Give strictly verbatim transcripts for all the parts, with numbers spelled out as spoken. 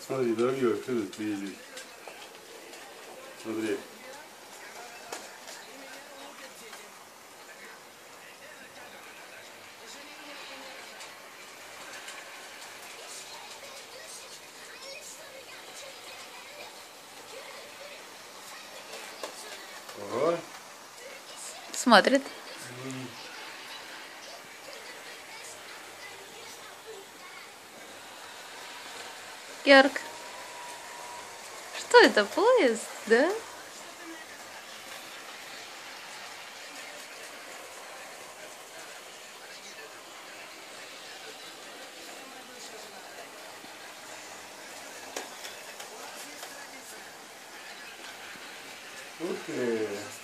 Смотри, дорогие, кто тут приедет? Смотри. Ого. Смотрит. Георг, что это, поезд, да? Ух ты.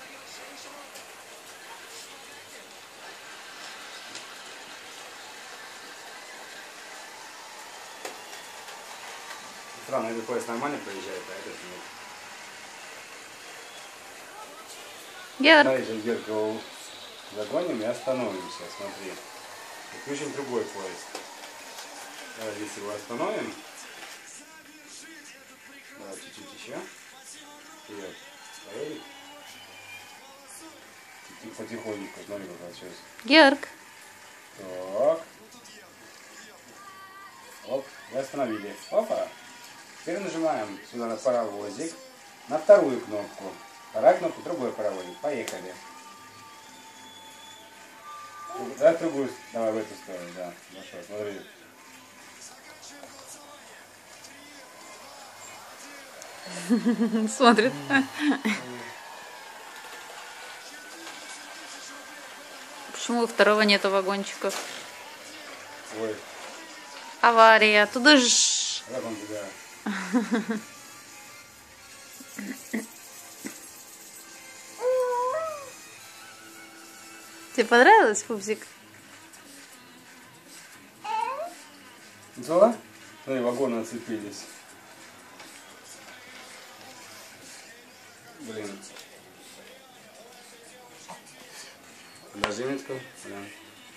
Странно, этот поезд нормально проезжает, а этот нет. Георг. Давай же, Герк, его загоним и остановимся, смотри. И включим другой поезд. Давай здесь его остановим. Давай чуть-чуть еще. Вперед. Поедет. Потихоньку, смотри, как сейчас. Георг. Так. Оп, и остановили. Опа. Теперь нажимаем сюда на паровозик, на вторую кнопку. Вторая кнопка, другой паровозик. Поехали. Давай в другую, давай в эту сторону, да. Ну что, смотри. Смотрит. Почему у второго нету вагончиков? Ой. Авария. Туда ж. Как он туда? Тебе понравилось, пупсик? Взяла? Смотри, вагоны оцепились. Блин. Подожди минутку. Блин.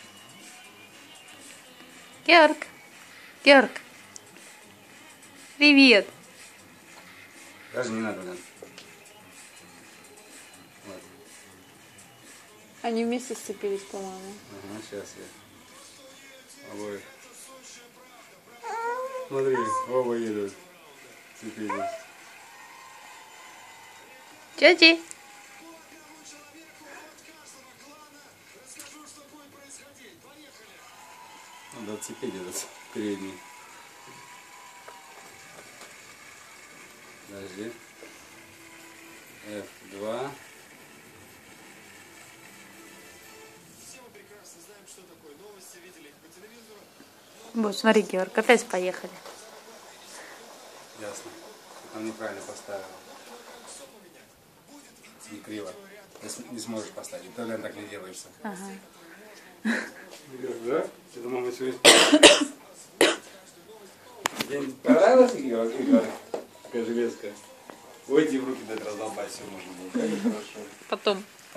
Георг. Георг. Привет. Даже не надо, блин. Вот. Они вместе сцепились, по-моему. Ага, сейчас я. Обоих. Смотри, оба едут. Цепились. Тёти. Надо отцепить этот передний. Подожди. эф два. Вот, смотри, Георг, опять поехали. Ясно. Там неправильно поставил. Не криво. Если не сможешь поставить. И тогда так не делается. Ага. Да? Это мама сегодня... Тебе понравилось, Игорь? Такая железка. Ой, иди в руки дать раздолбать, все можно было. Как хорошо. Потом.